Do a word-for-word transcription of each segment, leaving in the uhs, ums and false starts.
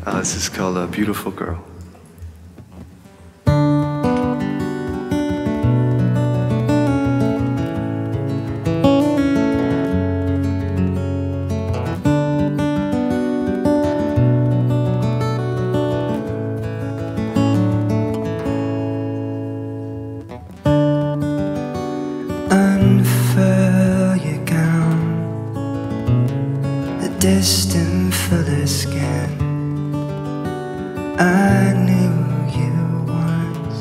Uh, this is called A Beautiful Girl. Unfurl your gown, the distant fuller skin. I knew you once.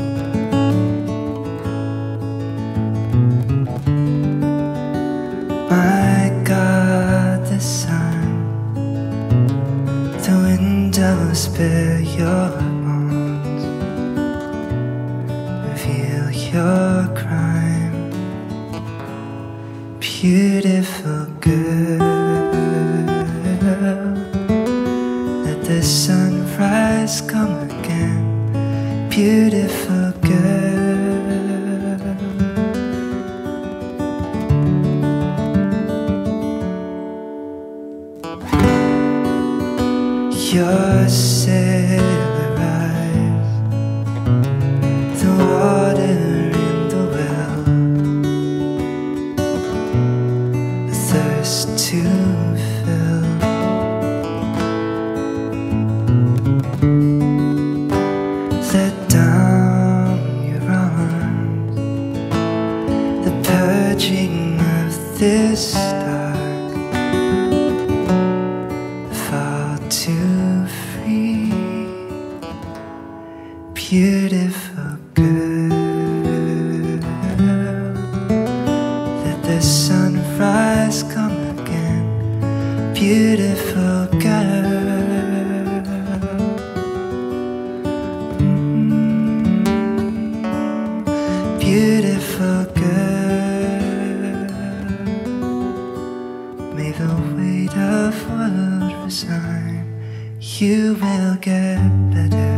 My God, the sun, the windows bear your bones, reveal your crime. Beautiful girl, let the sunrise come again. Beautiful girl, your sailor eyes, the water in the well, thirst to fill. Let down your arms, the purging of this dark, fall too free. Beautiful girl, let the sunrise come again. Beautiful girl, mm, beautiful girl. May the weight of world resign. You will get better.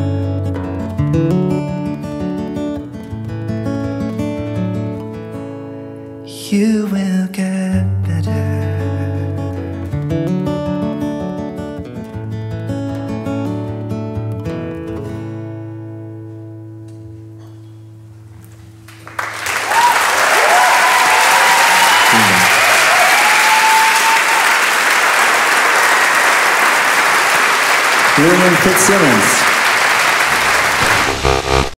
You will get better. William Fitzsimmons.